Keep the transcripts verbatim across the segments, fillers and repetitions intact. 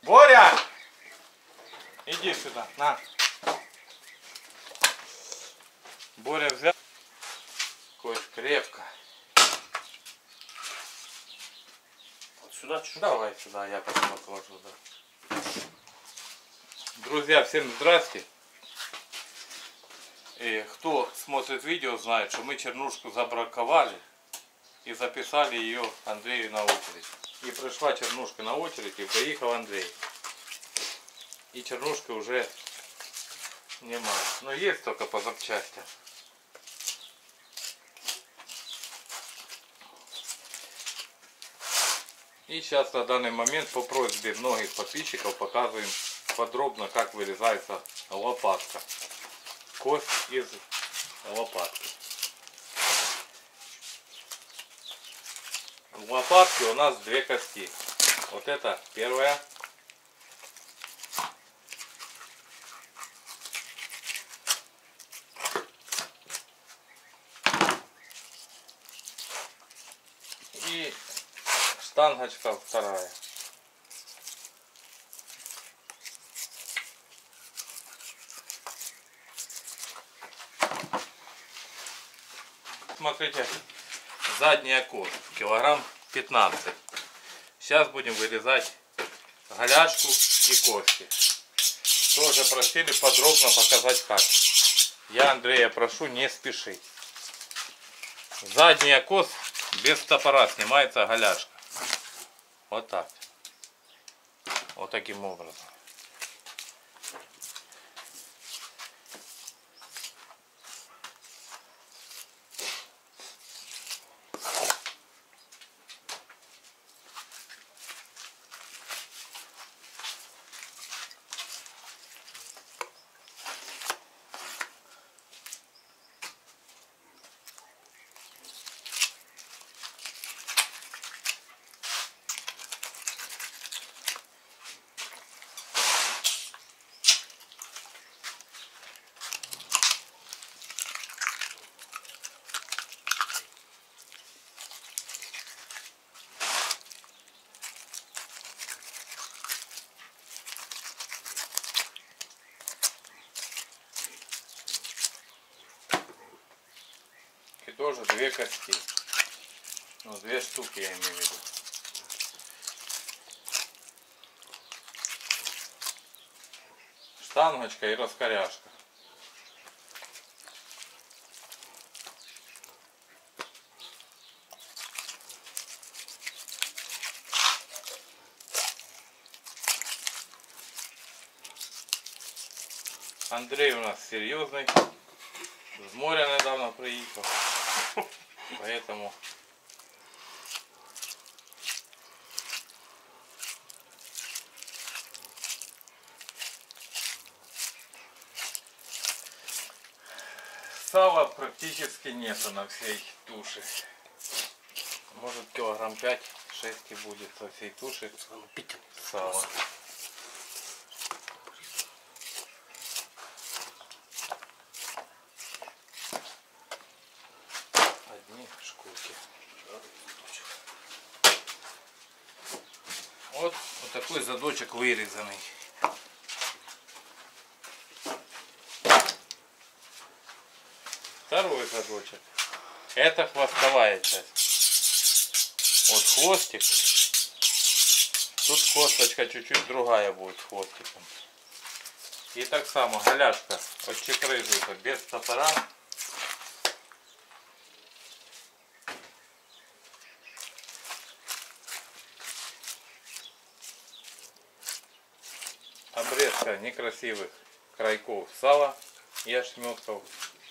Боря! Иди сюда, на. Боря взял. Кость крепко. Вот сюда чуть-чуть. Давай сюда, я потом отложу, да. Друзья, всем здрасте. И кто смотрит видео, знает, что мы чернушку забраковали и записали ее Андрею на очередь. И пришла чернушка на очередь, и приехал Андрей. И чернушка уже нема. Но есть только по запчастям. И сейчас на данный момент по просьбе многих подписчиков показываем подробно, как вырезается лопатка. Кость из лопатки. В лопатке у нас две кости. Вот это первая. И штангочка вторая. Смотрите, задняя кость, килограмм пятнадцать. Сейчас будем вырезать голяшку и кости. Тоже просили подробно показать как. Я Андрея прошу не спешить. Задняя кость без топора снимается голяшка. Вот так. Вот таким образом. И тоже две кости. Ну, две штуки я имею в виду. Штангочка и раскоряшка. Андрей у нас серьезный. С моря недавно приехал. Поэтому сала практически нету на всей туше. Может килограмм пять-шесть и будет со всей туши сала. Одни шкурки. Вот, вот такой задочек вырезанный. Второй задочек. Это хвостовая часть. Вот хвостик. Тут хвосточка чуть-чуть другая будет хвостиком. И так само голяшка отчекрыживается без топора. Обрезка некрасивых крайков сала и ошметков.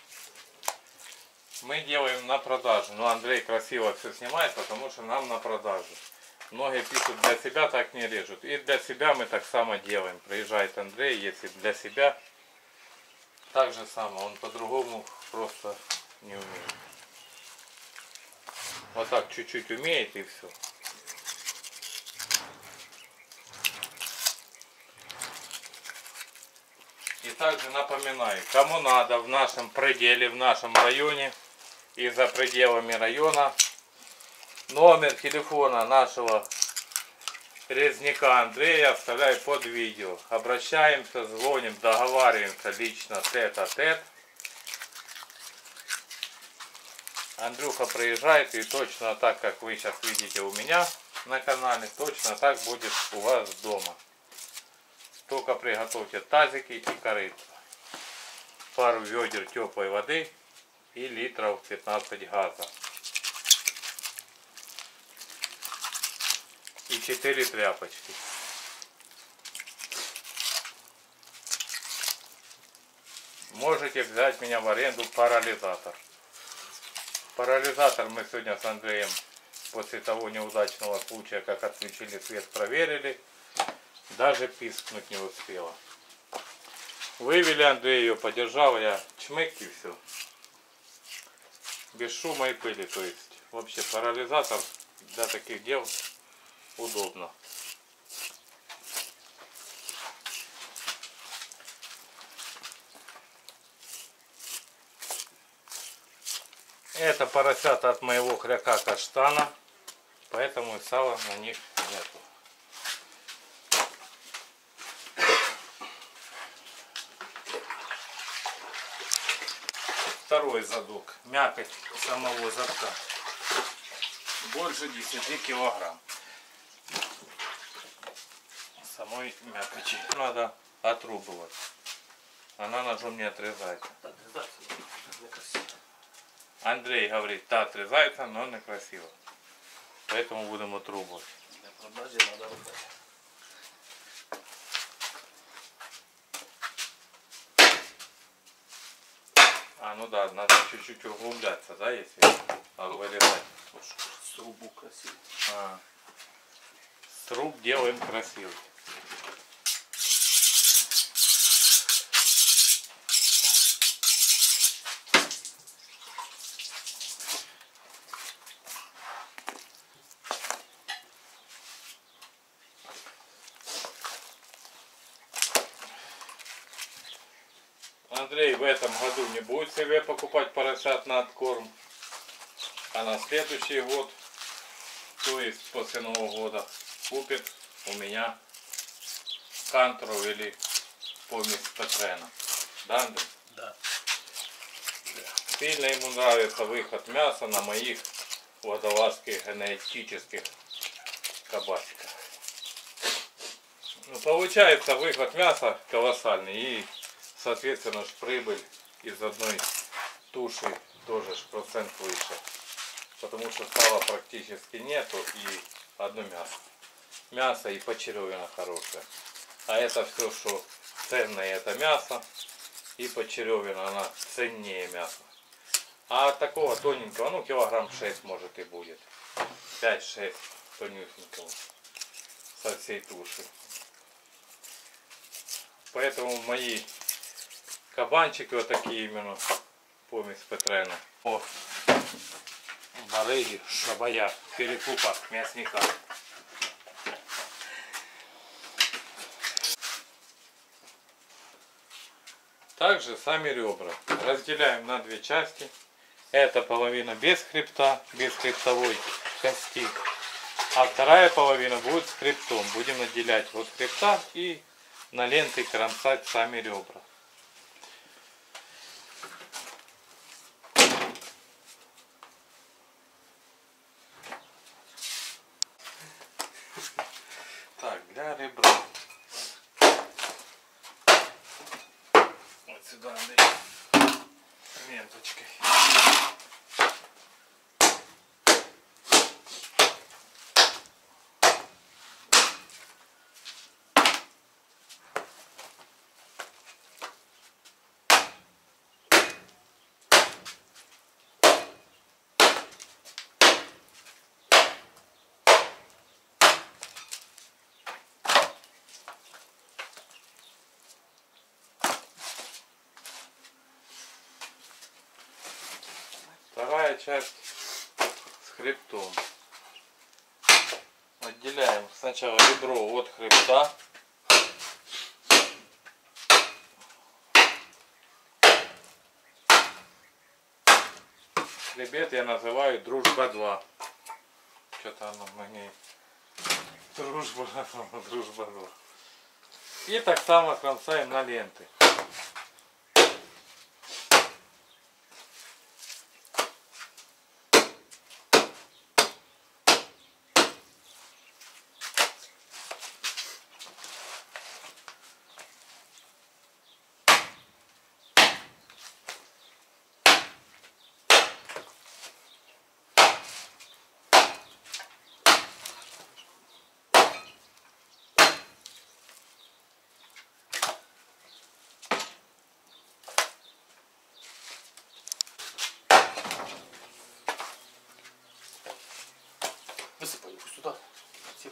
Мы делаем на продажу. Но Андрей красиво все снимает, потому что нам на продажу. Многие пишут, для себя так не режут. И для себя мы так само делаем. Приезжает Андрей, если для себя, так же само. Он по-другому просто не умеет. Вот так чуть-чуть умеет и все. И также напоминаю, кому надо в нашем пределе, в нашем районе и за пределами района, номер телефона нашего Резняка Андрея оставляю под видео. Обращаемся, звоним, договариваемся лично тет-а-тет. Андрюха приезжает, и точно так, как вы сейчас видите у меня на канале, точно так будет у вас дома. Только приготовьте тазики и корыто. Пару ведер теплой воды и литров пятнадцать газа. И четыре тряпочки. Можете взять меня в аренду парализатор. Парализатор мы сегодня с Андреем после того неудачного случая, как отключили свет, проверили. Даже пискнуть не успела. Вывели, Андрей ее подержал, я чмык и все. Без шума и пыли, то есть. Вообще парализатор для таких дел удобно. Это поросята от моего хряка каштана, поэтому и сала на них нету. Второй задок. Мякоть самого задка. Больше десяти килограмм. Самой мякоти. Надо отрубывать. Она ножом не отрезается. Андрей говорит, да, отрезается, но некрасиво. Поэтому будем отрубывать. Для продажи надо рубать. А, ну да, надо чуть-чуть углубляться, да, если вырезать. Срубу красиво. А, сруб делаем красивый. Андрей в этом году не будет себе покупать поросят на откорм, а на следующий год, то есть после Нового года, купит у меня кантру или помесь Петрена. Да, Андрей? Да. Сильно ему нравится выход мяса на моих водолазских генетических кабасиках. Ну, получается выход мяса колоссальный, и соответственно ж прибыль из одной туши тоже ж процент выше, потому что сала практически нету и одно мясо. Мясо и почеревина хорошая. А это все, что ценное, это мясо, и почеревина, она ценнее мяса. А такого тоненького, ну килограмм шесть может и будет. пять-шесть тонюсенького со всей туши. Поэтому мои кабанчики вот такие именно, помесь Петрена. О, барыги, шабая, перекупа мясника. Также сами ребра разделяем на две части. Эта половина без хребта, без хребтовой кости. А вторая половина будет с хребтом. Будем отделять от хребта и на ленты кромсать сами ребра. Так, для ребра. Вот сюда, Андрей, ленточкой. Вторая часть с хребтом. Отделяем сначала ребро от хребта. Хребет я называю дружба два. Что-то оно мне Дружба, дружба. Ну. І так само кромсаємо на ленти. Высыпай его сюда. Спасибо.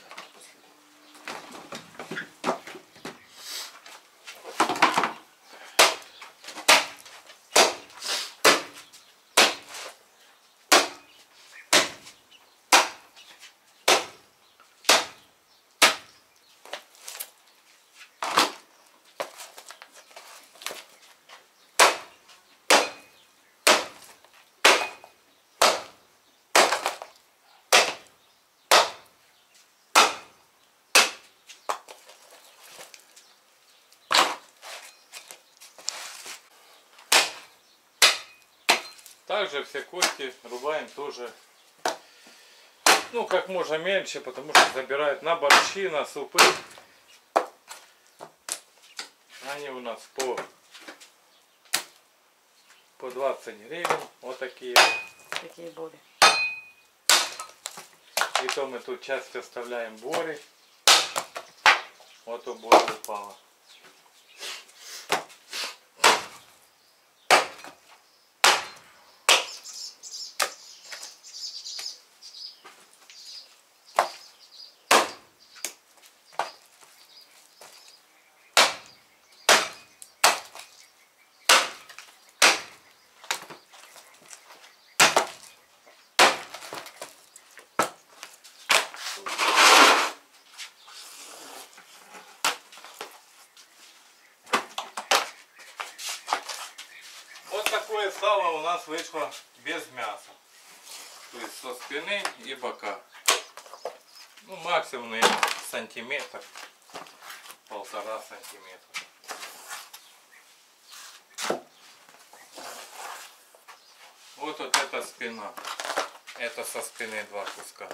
Также все кости рубаем тоже, ну, как можно меньше, потому что забирают на борщи, на супы. Они у нас по, по двадцать гривен, вот такие. Такие боли. И то мы тут часто оставляем бори. Вот у бори упала. Вот такое сало у нас вышло без мяса. То есть со спины и бока. Ну, максимум, наверное, сантиметр. Полтора сантиметра. Вот вот эта спина. Это со спины два куска.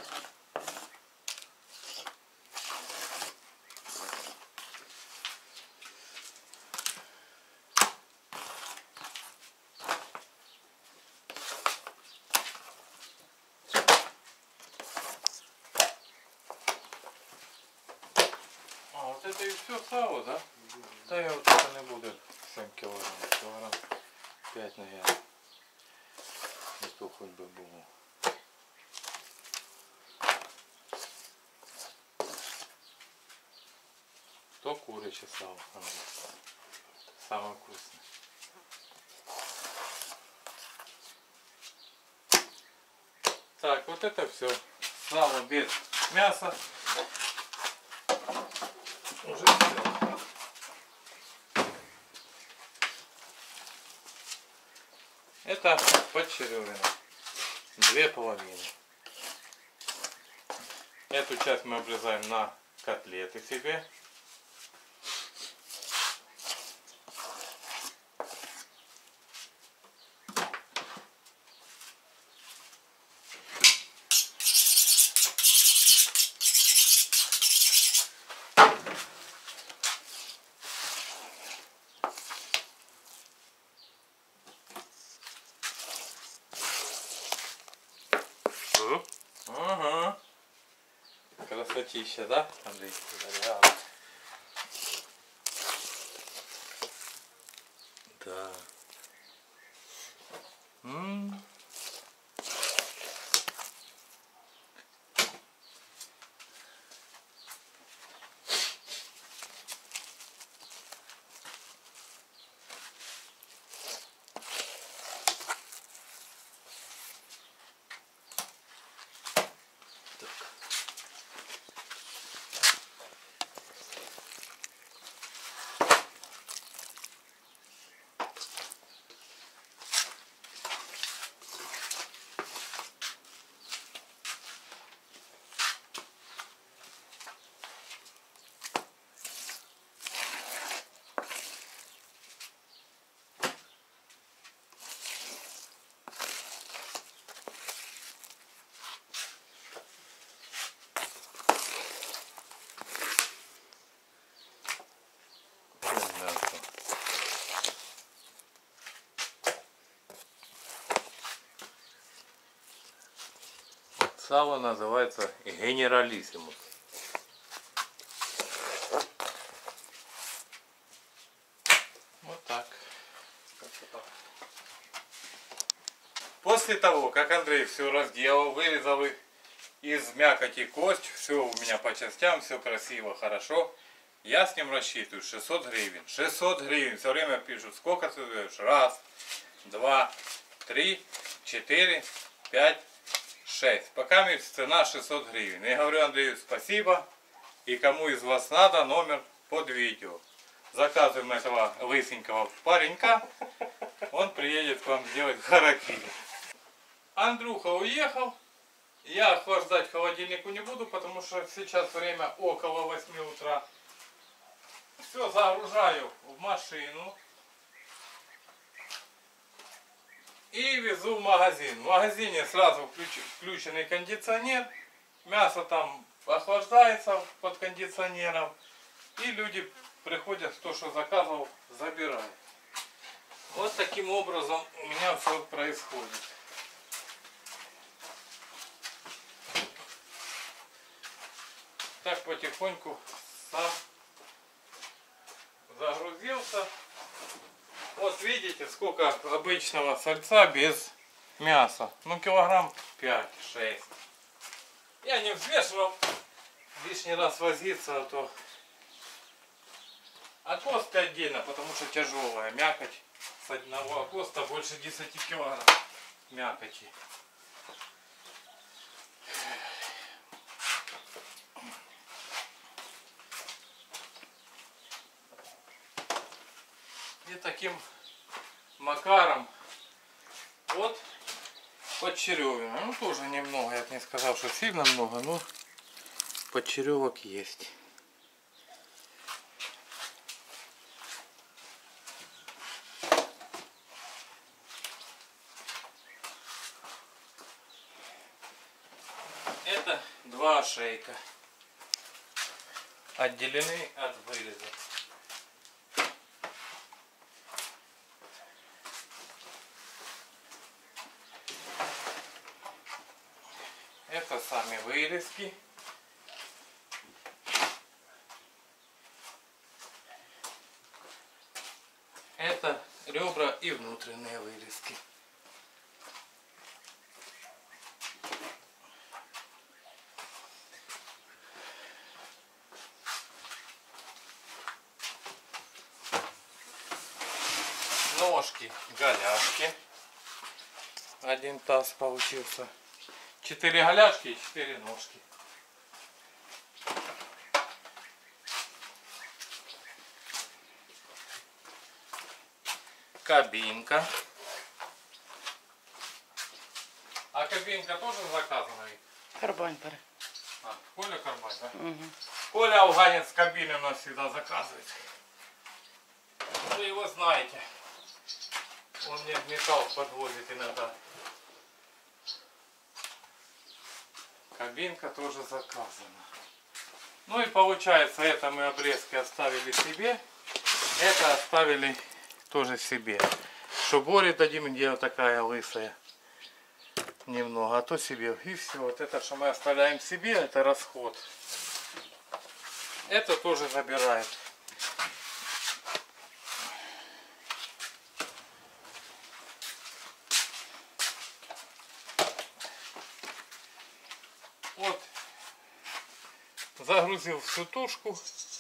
А, вот это и все сало, да? Да я вот это не буду семь килограмм, килограмм пять, наверное. И то хоть бы было. То курячее сало, оно самое вкусное. Так, вот это все. Сало без мяса. Уже все. Это подчеревина. Две половины. Эту часть мы обрезаем на котлеты себе. Ага. Красотища, да, Андрей? Да. М-м. Сало называется генералиссимус. Вот так. После того, как Андрей все разделал, вырезал из мякоти кость, все у меня по частям, все красиво, хорошо. Я с ним рассчитываю шестьсот гривен. шестьсот гривен. Все время пишут, сколько ты даешь? Раз, два, три, четыре, пять, шесть. Пока мне цена шестьсот гривен. Я говорю Андрею спасибо. И кому из вас надо, номер под видео. Заказываем этого лысенького паренька. Он приедет к вам сделать харакири. Андрюха уехал. Я охлаждать холодильнику не буду, потому что сейчас время около восьми утра. Все загружаю в машину и везу в магазин. В магазине сразу включенный кондиционер. Мясо там охлаждается под кондиционером. И люди приходят, то, что заказывал, забирают. Вот таким образом у меня все происходит. Так потихоньку сам загрузился. Вот видите, сколько обычного сальца без мяса. Ну, килограмм пять-шесть. Я не взвешивал. Лишний раз возиться, а то... А костка отдельно, потому что тяжелая. Мякоть с одного коста больше десяти килограмм мякоти. И таким макаром вот подчеревина. Ну тоже немного, я бы не сказал, что сильно много, но подчеревок есть. Это два ошейка, отделены от выреза. Это сами вырезки. Это ребра и внутренние вырезки. Ножки, голяшки. Один таз получился. Четыре голяшки и четыре ножки. Кабинка. А кабинка тоже заказана? Карбань, пора. А, Коля Карбань, да? Угу. Коля афганец кабины у нас всегда заказывает. Вы его знаете. Он мне металл подвозит иногда. Кабинка тоже заказана. Ну и получается, это мы обрезки оставили себе. Это оставили тоже себе. Шубори дадим, где вот такая лысая. Немного, а то себе. И все. Вот это, что мы оставляем себе, это расход. Это тоже забирает. Вот, загрузил всю тушку.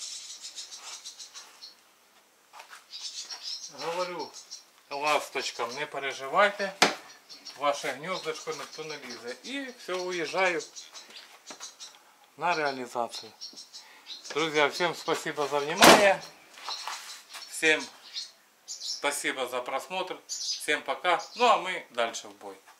Говорю ласточкам, не переживайте, ваше гнездочко никто не лізе. И все, уезжаю на реализацию. Друзья, всем спасибо за внимание. Всем спасибо за просмотр. Всем пока. Ну а мы дальше в бой.